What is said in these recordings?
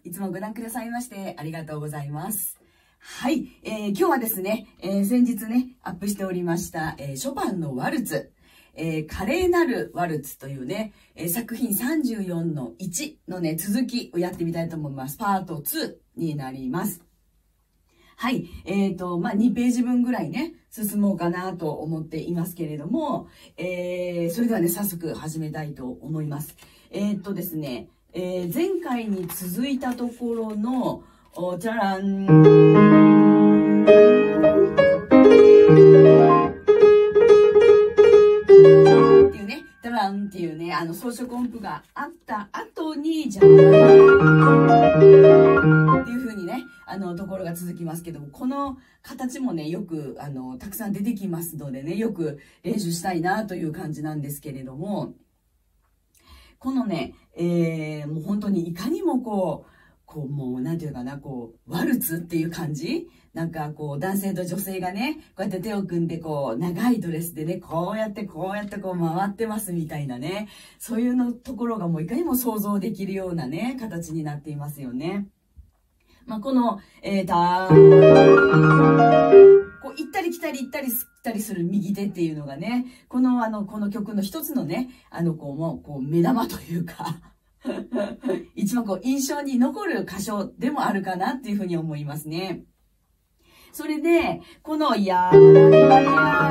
いつもご覧くださいましてありがとうございます。はい、今日はですね、先日ね、アップしておりました、ショパンのワルツ、華麗なるワルツというね、作品34の1のね、続きをやってみたいと思います。パート2になります。はい。2ページ分ぐらいね、進もうかなと思っていますけれども、それではね、早速始めたいと思います。ですね、前回に続いたところの、じゃらん。っていうね、じゃらんっていうね、装飾音符があった後に、じゃらんっていう風にね、ところが続きますけども、この形もね、よく、たくさん出てきますのでね、よく練習したいなという感じなんですけれども、このね、もう本当にいかにももう、なんていうかな、ワルツっていう感じなんか男性と女性がね、こうやって手を組んで長いドレスでね、こうやって回ってますみたいなね、そういうのところがもういかにも想像できるようなね、形になっていますよね。まあ、この、行ったり来たり行ったり来たりする右手っていうのがね、この曲の一つのね、目玉というか、一番印象に残る箇所でもあるかなっていうふうに思いますね。それで、このやーらりらり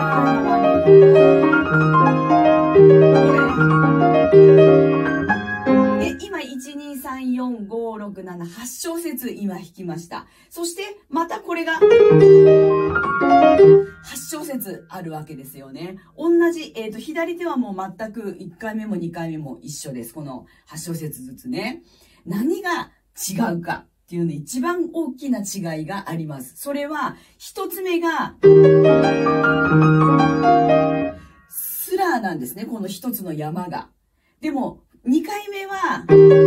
今、1、2、3、4、5、6、7、8小節今弾きました。そして、またこれが、8小節あるわけですよね。同じ、左手はもう全く1回目も2回目も一緒です。この8小節ずつね。何が違うかっていうの一番大きな違いがあります。それは、一つ目が、スラーなんですね。この一つの山が。でも、2回目は、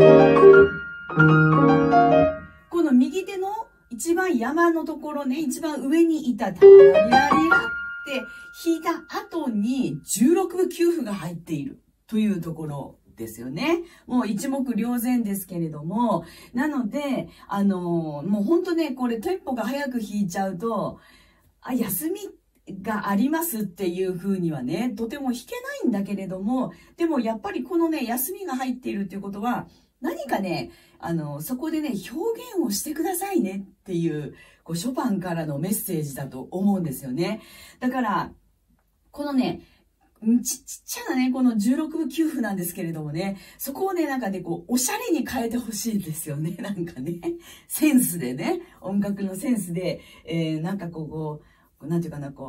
この右手の一番山のところね、一番上にいたタラリラリラって弾いた後に16分9符が入っているというところですよね。もう一目瞭然ですけれども、なので、もうほんとね、これテンポが早く弾いちゃうと、休みがありますっていう風にはね、とても弾けないんだけれども、でもやっぱりこのね、休みが入っているっていうことは、何かね、そこでね、表現をしてくださいねっていう、ショパンからのメッセージだと思うんですよね。だから、このね、ちっちゃなね、この16分9符なんですけれどもね、そこをね、なんかね、おしゃれに変えてほしいですよね。なんかね、センスでね、音楽のセンスで、なんかなんていうかな、んって、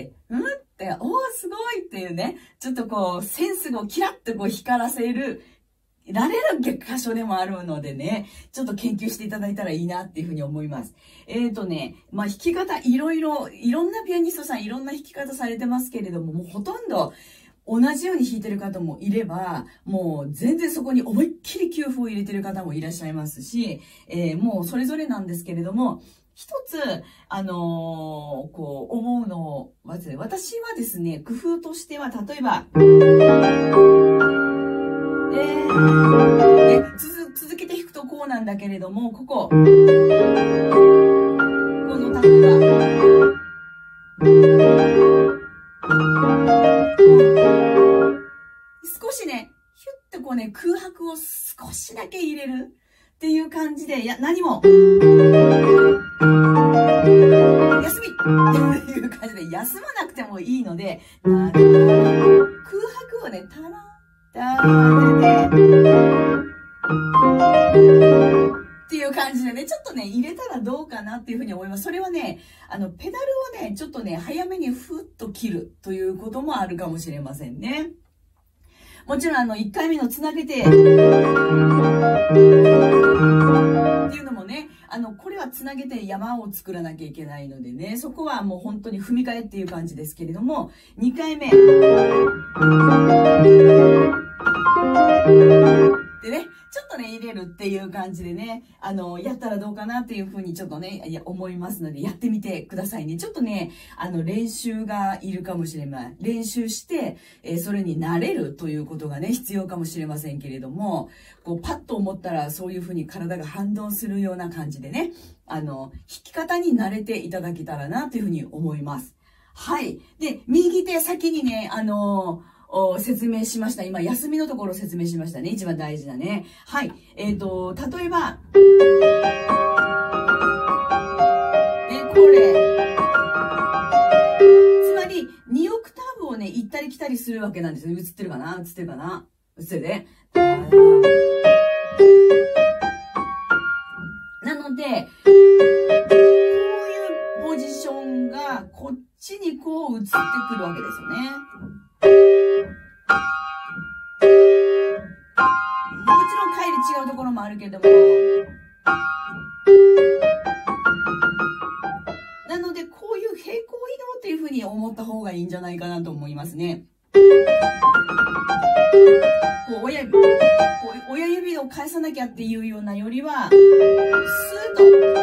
おー、すごいっていうね、ちょっとセンスをキラッと光らせる、られる箇所でもあるのでね、ちょっと研究していただいたらいいなっていうふうに思います。まあ、弾き方いろんなピアニストさんいろんな弾き方されてますけれども、もうほとんど同じように弾いてる方もいれば、もう全然そこに思いっきり9符を入れてる方もいらっしゃいますし、もうそれぞれなんですけれども、一つ、思うのを、私はですね、工夫としては、例えば、続けて弾くとこうなんだけれども、この例えば、少しね、ヒュッと空白を少しだけ入れるっていう感じで、何も、休みっていう感じで、休まなくてもいいので、空白をね、っていう感じでね、ちょっとね、入れたらどうかなっていうふうに思います。それはね、ペダルをね、ちょっとね、早めにふっと切るということもあるかもしれませんね。もちろん1回目のつなげて、っていうのもね、これはつなげて山を作らなきゃいけないのでね、そこはもう本当に踏み替えっていう感じですけれども、2回目。っでね、ちょっとね、入れるっていう感じでね、やったらどうかなっていうふうにちょっとね、思いますので、やってみてくださいね。ちょっとね、練習がいるかもしれない。練習して、それに慣れるということがね、必要かもしれませんけれども、こう、パッと思ったら、そういうふうに体が反応するような感じでね、弾き方に慣れていただけたらなというふうに思います。はい。で、右手先にね、説明しました。今、休みのところを説明しましたね。一番大事なね。はい。例えば、これ。つまり、2オクターブをね、行ったり来たりするわけなんですよ。映ってるかな？映ってるかな？映ってるね。なので、こういうポジションが、こっちにこう映ってくるわけですよね。もちろん帰り違うところもあるけども。なので、こういう平行移動っていうふうに思った方がいいんじゃないかなと思いますね。こう親指を返さなきゃっていうようなよりは、スーッ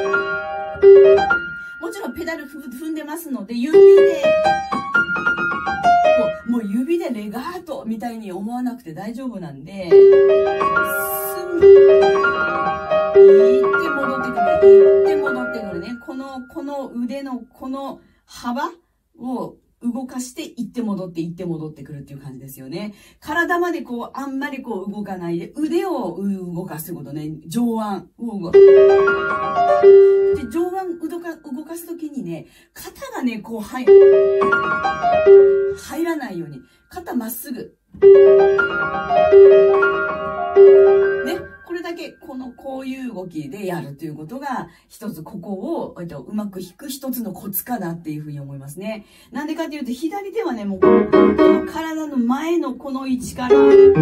と。もちろんペダル踏んでますので、もう指でレガートみたいに思わなくて大丈夫なんで、行って戻ってくる。行って戻ってくるね。この腕のこの幅を動かして行って戻って行って戻ってくるっていう感じですよね。体までこう、あんまりこう動かないで、腕を動かすことね。上腕を動かす。で、上腕動かすときにね、肩がね、こう入らないように。肩まっすぐ。ね。これだけ、こういう動きでやるということが、一つここを、うまく引く一つのコツかなっていうふうに思いますね。なんでかっていうと、左手はね、もう、この体の前のこの位置から、ここ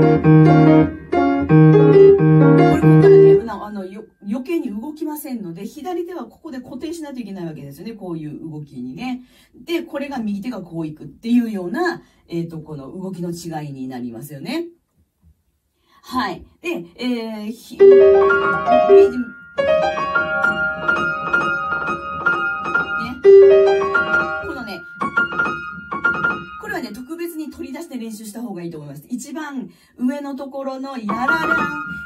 からね、余計に動きませんので、左手はここで固定しないといけないわけですよね。こういう動きにね。で、これが右手がこういくっていうような、この動きの違いになりますよね。はい。で、これはね、特別に取り出して練習した方がいいと思います。一番上のところのやららん、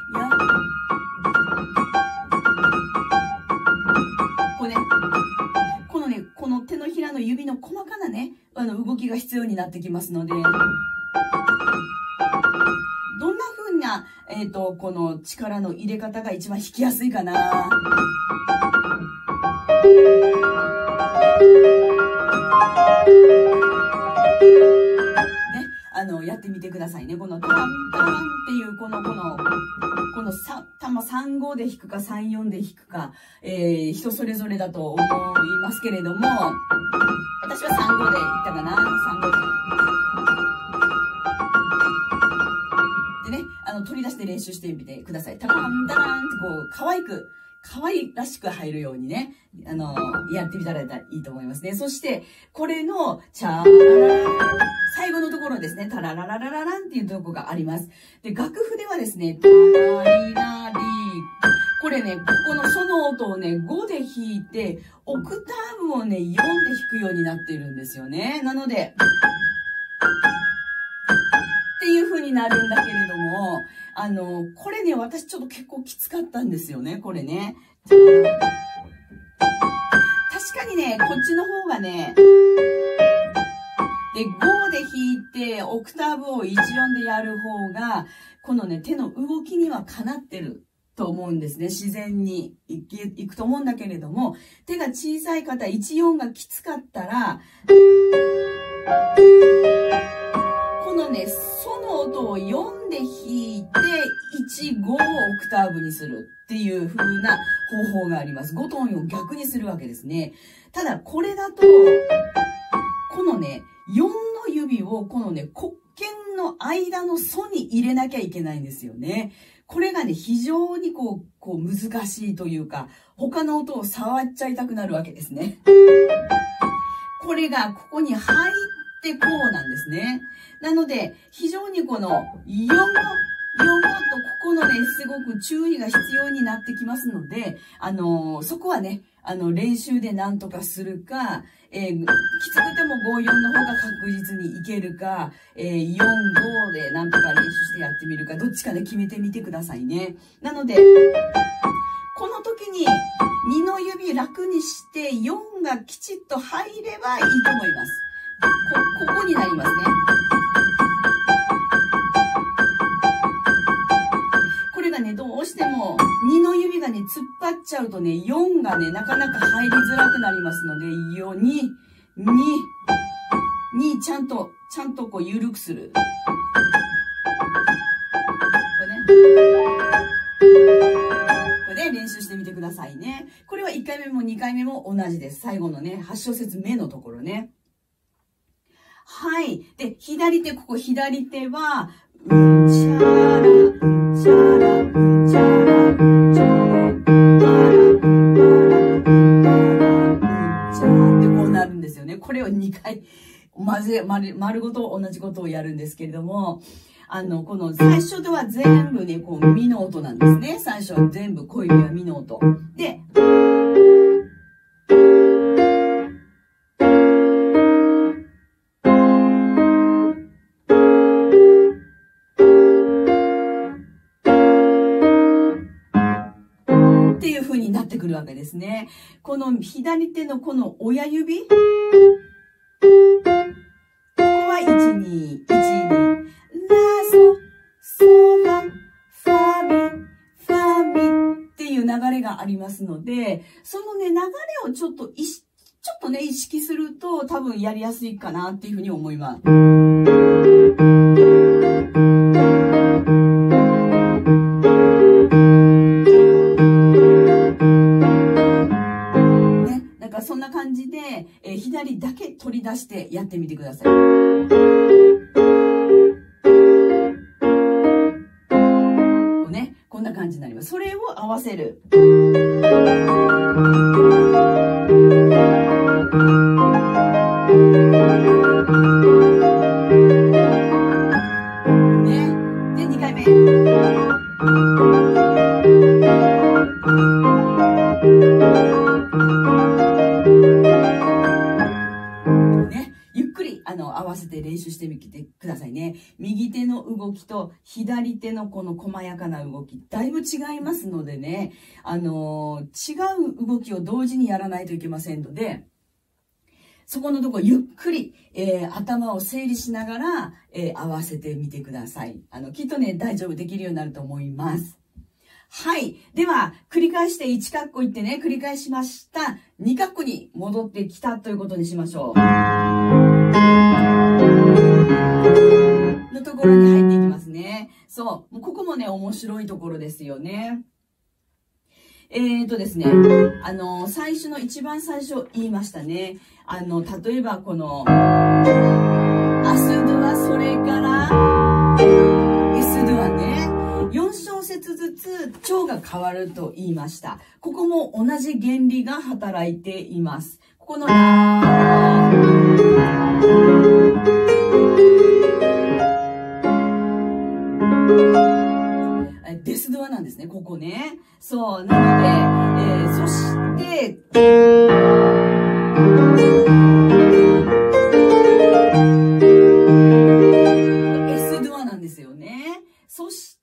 この手のひらの指の細かなね、動きが必要になってきますので、どんな風な、この力の入れ方が一番引きやすいかな。ね、やってみてくださいね。このタランタランっていう、この3、5で弾くか3、4で弾くか、人それぞれだと思いますけれども、私は3、5で弾ったかな。3、5で。でね、取り出して練習してみてください。タランタランってこう、可愛らしく入るようにね、やってみたらいいと思いますね。そして、これの、チャーラララ最後のところですね、タラララララランっていうところがあります。で、楽譜ではですね、タラリラリこれね、ここのその音をね、5で弾いて、オクターブをね、4で弾くようになっているんですよね。なので、っていう風になるんだけれども、これね、私ちょっと結構きつかったんですよね、これね。確かにね、こっちの方がね、で、5で弾いて、オクターブを1、4でやる方が、このね、手の動きにはかなってると思うんですね。自然にいくと思うんだけれども、手が小さい方、1、4がきつかったら、このね、ソの音を4で弾いて、1、5をオクターブにするっていう風な方法があります。5と4を逆にするわけですね。ただ、これだと、このね、4の指をこのね、黒鍵の間のソに入れなきゃいけないんですよね。これがね、非常にこう難しいというか、他の音を触っちゃいたくなるわけですね。これがここに入ってこうなんですね。なので、非常にこの4 読むとここのね、すごく注意が必要になってきますので、そこはね、練習で何とかするか、きつくても5、4の方が確実にいけるか、4、5で何とか練習してやってみるか、どっちかで決めてみてくださいね。なので、この時に2の指楽にして4がきちっと入ればいいと思います。ここになりますね。これがね、どうしても2の指がね、突っ張っちゃうとね、4がね、なかなか入りづらくなりますので、4、2、ちゃんとこう緩くする。これ練習してみてくださいね。これは1回目も2回目も同じです。最後のね、8小節目のところね。はい。で、左手、ここ左手は、うんちゃら、うんちゃら、うんちゃら、うんちゃら、うんちゃら、うんちゃらってこうなるんですよね。これを2回、丸ごと同じことをやるんですけれども、この最初では全部ね、こう、ミの音なんですね。最初は全部小指はミの音。で、っていう風になってくるわけですね。この左手のこの親指、ここは1、2、1、2。ラ、ソ、ファミっていう流れがありますので、そのね、流れをちょっとね、意識すると多分やりやすいかなっていうふうに思います。ね、なんかそんな感じで、左だけ取り出してやってみてください。こんな感じになります。それを合わせる。ね。で、2回目。ね。ゆっくり、合わせて練習してみてくださいね。右手の動きと左手のこの細やかな動き、だいぶ違いますのでね、違う動きを同時にやらないといけませんので、そこのところゆっくり、頭を整理しながら、合わせてみてください。きっとね、大丈夫できるようになると思います。はい。では、繰り返して1カッコ言ってね、繰り返しました。2カッコに戻ってきたということにしましょう。のところに入っていきますね。そう。ここもね、面白いところですよね。ですね。一番最初言いましたね。例えばこの、アスドゥはそれから、エスドゥはね、4小節ずつ調が変わると言いました。ここも同じ原理が働いています。ここのラデスドアなんですね、ここね。そう、なので、そして、S ドアなんですよね。そして、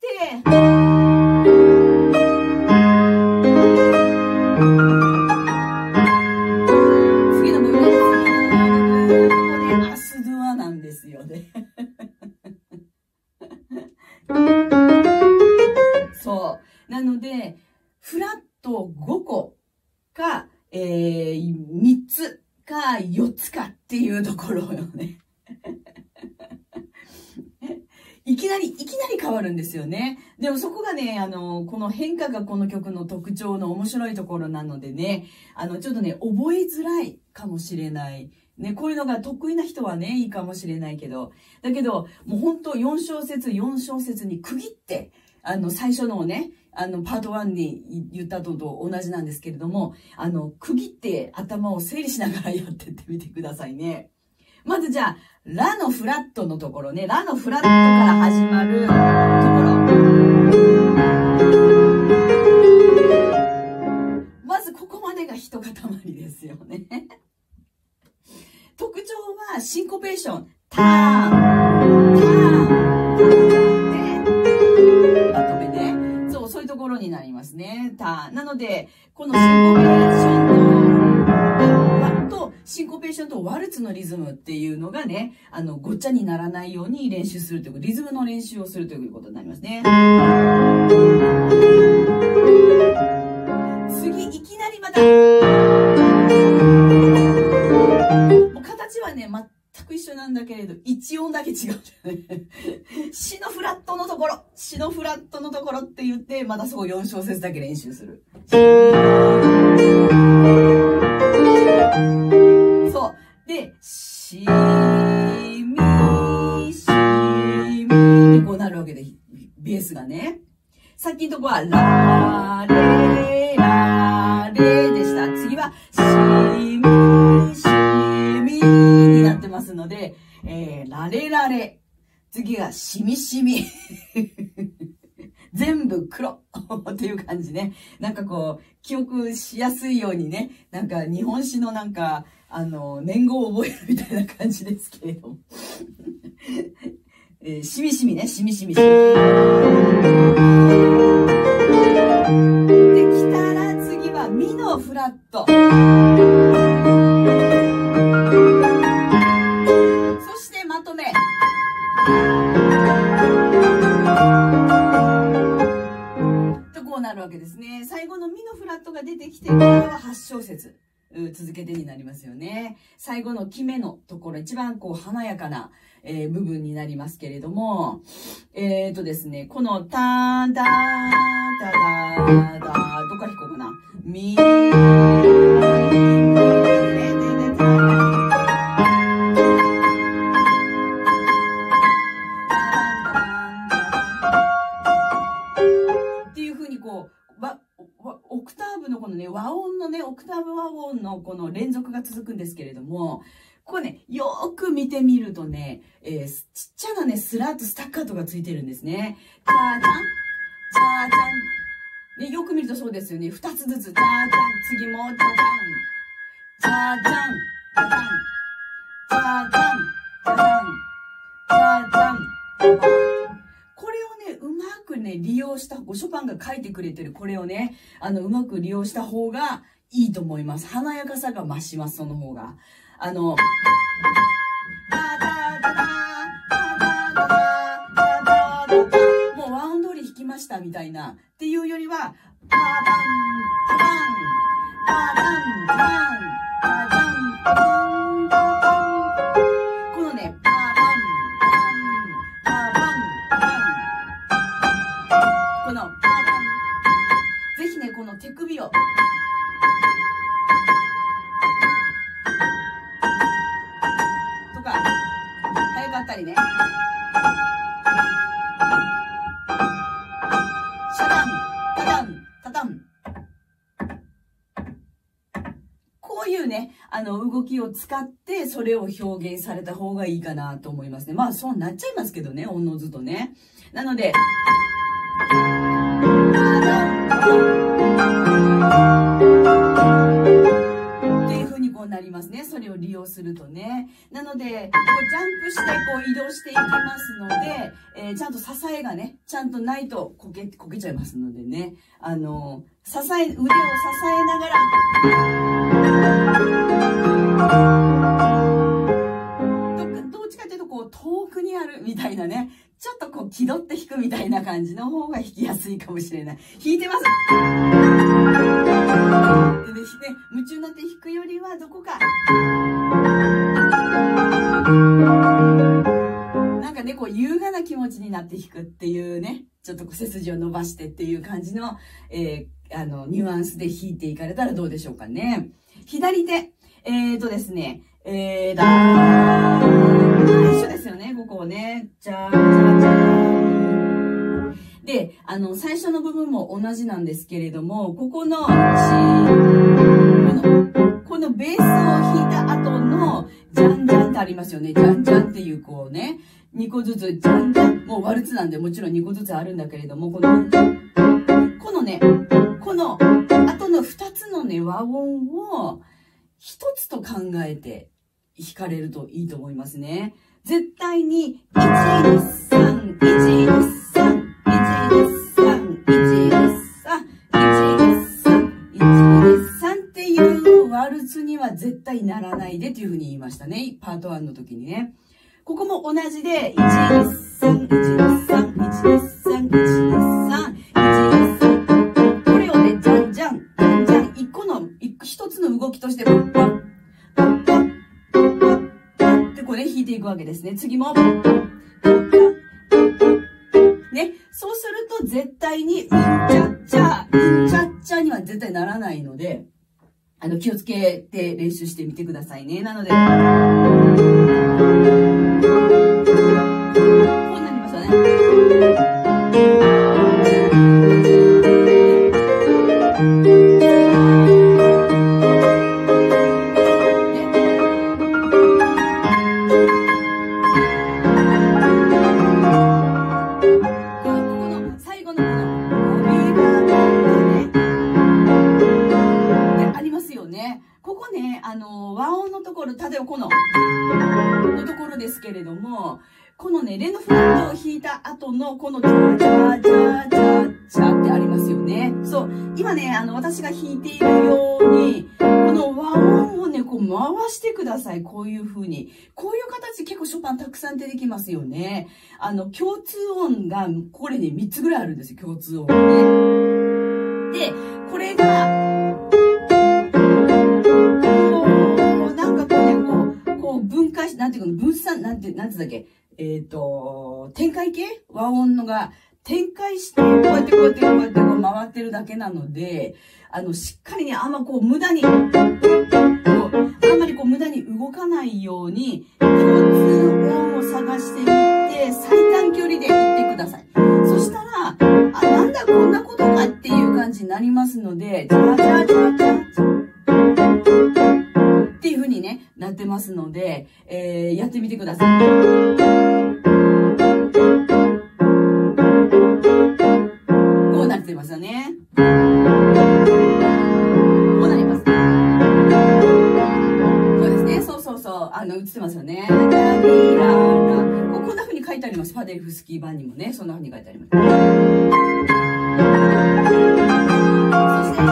次の部分です。ここでアスドアなんですよね。そう。なので、フラット5個か、3つか4つかっていうところよね。いきなり変わるんですよね。でもそこがね、この変化がこの曲の特徴の面白いところなのでね、ちょっとね、覚えづらいかもしれない。ね、こういうのが得意な人はね、いいかもしれないけど、だけど、もう本当4小節に区切って、最初のね、パート1に言ったのと同じなんですけれども、区切って頭を整理しながらやってってみてくださいね。まずじゃあ、ラのフラットのところね、ラのフラットから始まるところ。 一塊ですよね。特徴はシンコペーション。ターン、ターン、で、まとめね。そういうところになりますね。ターン。なので、このシンコペーションとワルツのリズムっていうのがね、ごっちゃにならないように練習するという、リズムの練習をするということになりますね。次、いきなりまた、もう形はね、全く一緒なんだけれど、1音だけ違うんだよね。シのフラットのところって言って、またそこ4小節だけ練習する。そう。で、しみ、こうなるわけで、ベースがね。さっきのとこは、ラレでした。次は、しみになってますので、ラレ。次が、しみ。全部黒っていう感じね。なんかこう、記憶しやすいようにね、なんか日本史のなんか、年号を覚えるみたいな感じですけれども。しみね、しみ。で、来たら次はミのフラット。そしてまとめ。こうなるわけですね。最後のミのフラットが出てきて、これは8小節。続けてになりますよね。最後の決めのところ、一番こう華やかな、部分になりますけれども、ですね、このターダータダーダー、どっから弾こうかな。ミっていう風にこう、オクターブのこのね、和音のね、オクターブ和音のこの連続が続くんですけれども、ここね、よーく見てみるとね、ちっちゃなね、スラーとスタッカートがついてるんですね。チャーチャン、チャーチャン。ね、よく見るとそうですよね。2つずつ、チャーチャン、次もチャーチャン、チャーチャン、チャーチャン、チャーチャン、チャーチャン、チャーチャン、チャーチャン。これをね、うまくね、利用した、ショパンが書いてくれてるこれをね、うまく利用した方がいいと思います。華やかさが増します、その方が。もう和音通り弾きましたみたいな、っていうよりは、パバン、パバン、パバン、パバン、パバン、パバン、パバン。このね、パバン、パバン、パバン、パバン。このパバン。ぜひね、この手首を。とか、早かったりね。シャダン、タダン、タダン。こういうね、動きを使って、それを表現された方がいいかなと思いますね。まあ、そうなっちゃいますけどね、おのずとね。なので、っていう風にこうなりますね。それを利用するとね。なので、こうジャンプしてこう移動していきますので、ちゃんと支えがね、ちゃんとないとこけちゃいますのでね。腕を支えながら、どっちかというとこう遠くにあるみたいなね。ちょっとこう気取って弾くみたいな感じの方が弾きやすいかもしれない。弾いてます。でね、夢中になって弾くよりはどこか。なんかね、こう優雅な気持ちになって弾くっていうね、ちょっとこう背筋を伸ばしてっていう感じの、ニュアンスで弾いていかれたらどうでしょうかね。左手。ですね、一緒ですよね、ここをね。じゃーじゃーじゃー。で、最初の部分も同じなんですけれども、ここの、このベースを弾いた後の、じゃんじゃんってありますよね。じゃんじゃんっていう、こうね、2個ずつ、じゃんじゃん。もうワルツなんで、もちろん2個ずつあるんだけれども、このね、この後のの2つのね、和音を1つと考えて弾かれるといいと思いますね。絶対に、1、2、3、1、2、3、1、2、3、1、2、3、1、2、3、1、2、3っていうワルツには絶対ならないでというふうに言いましたね。パート1の時にね。ここも同じで、1、2、3、1、2、3、1、2、3、1、2、3、1、2、3。これをね、じゃんじゃん、じゃんじゃん、一つの動きとして、パッパッ、パッパッ、パッパッ、パッってこうね、弾いていくわけですね。次も、パッパッ、パッパッ、ね。そうすると絶対に、うんちゃっちゃ、うんちゃっちゃには絶対ならないので、気をつけて練習してみてくださいね。なので、こうなりましたね。例えばこのところですけれども、このね、レのフラットを弾いた後のこのチャチャチャチャチャってありますよね。そう。今ね、私が弾いているように、この和音をね、こう回してください。こういう風に。こういう形結構ショパンたくさん出てきますよね。共通音が、これね、3つぐらいあるんですよ。共通音がね。で、これが、分解し、なんていうか、分散、なんてだっけ、展開系和音のが展開して、こうやってこう回ってるだけなので、しっかりね、あんまこう無駄に、あんまりこう無駄に動かないように、共通音を探してみて、最短距離で行ってください。そしたら、なんだこんなことかっていう感じになりますので、ジャジャジャジャジャっていう風にね、なってますので、やってみてください。こうなってますよね。こうなります。そうですね。そう。映ってますよね。こんな風に書いてあります。ファデルフスキー版にもね、そんな風に書いてあります。そして、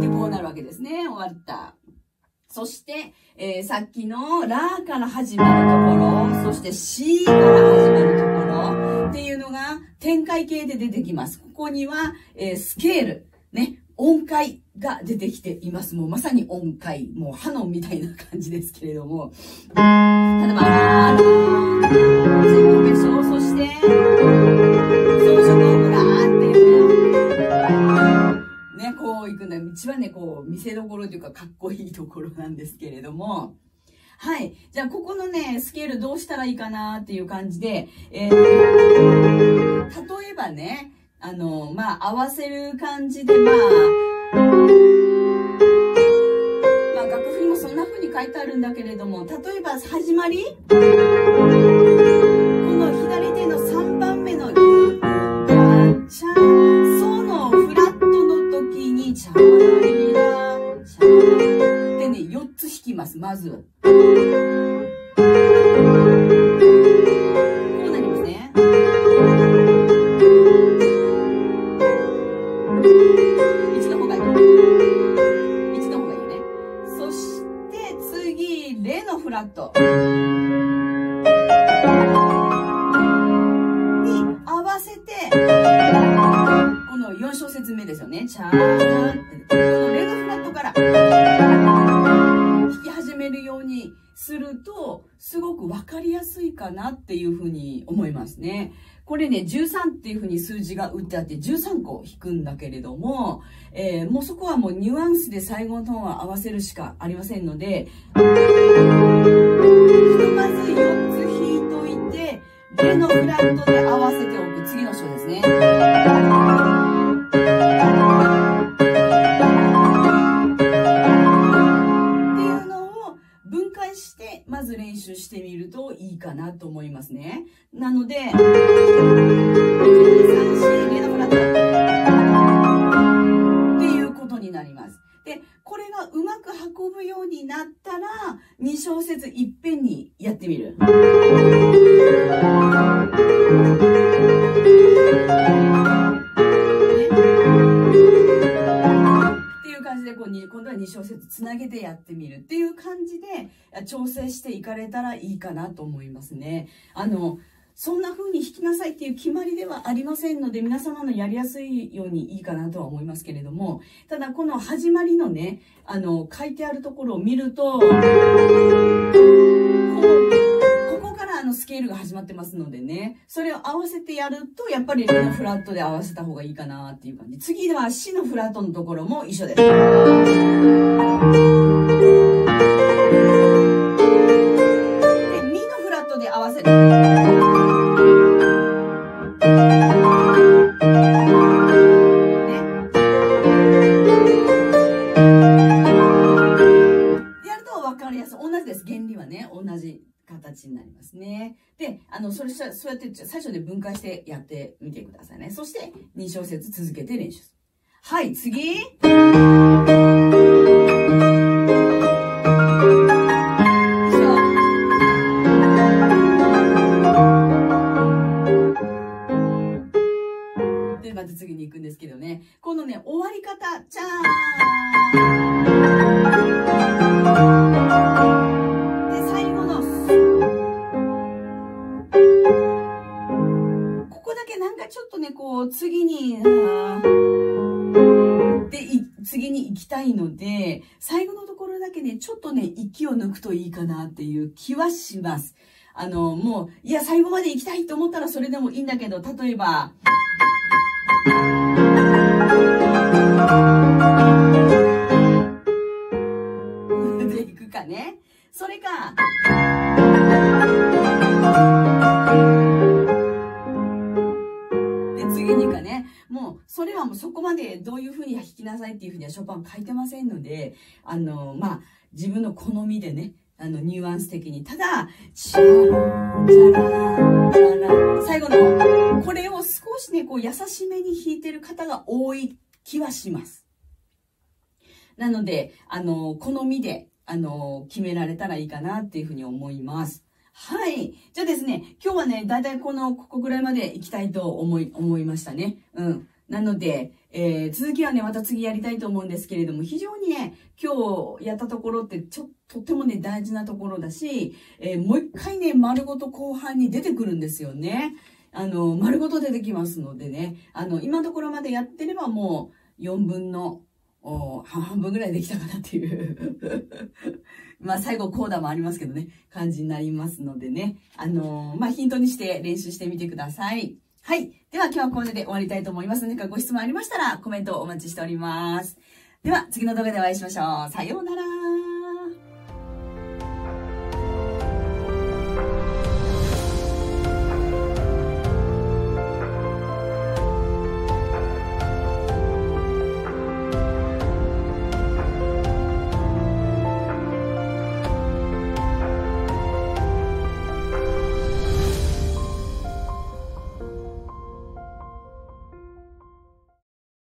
で、こうなるわけですね。終わった。そして、さっきのラから始まるところ、そして C から始まるところっていうのが展開形で出てきます。ここには、スケール、ね、音階が出てきています。もうまさに音階、もうハノンみたいな感じですけれども。例えば、ラー、セコメショ、そして、装飾をブラーっていうね、こう行くんだ。一番ね、こう、見せどころというか、かっこいいところなんですけれども。はい。じゃあ、ここのね、スケールどうしたらいいかなっていう感じで、例えばね、合わせる感じで、楽譜にもそんな風に書いてあるんだけれども、例えば、始まりこの左手の3番目の、チャー、ソのフラットの時に、チャーリラ、チャーでね、4つ弾きます、まず。こうなりますね。1の方がいい。1の方がいいね。そして、次、レのフラット。に合わせて、この4小節目ですよね。チャーって。このレのフラットから弾き始めるようにすると、すごくわかりやすいかなっていうふうに思いますね。これね、13っていうふうに数字が打ってあって13個弾くんだけれども、もうそこはもうニュアンスで最後のトーンを合わせるしかありませんので、ひとまず4つ弾いといて、レのフラットで合わせておく。次の章ですね。まず練習してみるといいかなと思いますね。なので、1、2、3、4、レのフラット。 むようになったら、2小節いっぺんにやってみる。今度は2小節つなげてやってみるっていう感じで調整していかれたらいいかなと思いますね。そんな風に弾きなさいっていう決まりではありませんので、皆様のやりやすいようにいいかなとは思いますけれども、ただこの始まりのね、書いてあるところを見ると、ここからスケールが始まってますのでね、それを合わせてやると、やっぱりレのフラットで合わせた方がいいかなっていう感じ。次ではシのフラットのところも一緒です。で合わせる。やると分かりやすい。同じです。原理はね、同じ形になりますね。で、そうやって最初で分解してやってみてくださいね。そして、2小節続けて練習する。はい、次。まず次に行くんですけどね。このね、終わり方、じゃーんで、最後の、ここだけなんかちょっとね、こう、次に行きたいので、最後のところだけね、ちょっとね、息を抜くといいかなっていう気はします。もう、いや、最後まで行きたいと思ったらそれでもいいんだけど、例えば、でいくかね。それか、で、次にかね。もう、それはもうそこまでどういうふうに弾きなさいっていうふうにはショパン書いてませんので、自分の好みでね、ニュアンス的に。ただ、チャラ、チャラ、チャラ、最後の、これを少しね、こう優しめに弾いてる方が多い気はします。なので、好みで、決められたらいいかなっていうふうに思います。はい。じゃあですね、今日はね、だいたいここぐらいまで行きたいと思いましたね。うん。なので、続きはね、また次やりたいと思うんですけれども、非常にね、今日やったところってとってもね、大事なところだし、もう一回ね、丸ごと後半に出てくるんですよね。丸ごと出てきますのでね、今のところまでやってればもう4分の半分ぐらいできたかなっていうまあ最後コーダもありますけどね、感じになりますのでね、ヒントにして練習してみてください。はい。では今日はこれで終わりたいと思います。何かご質問ありましたらコメントをお待ちしております。では次の動画でお会いしましょう。さようなら。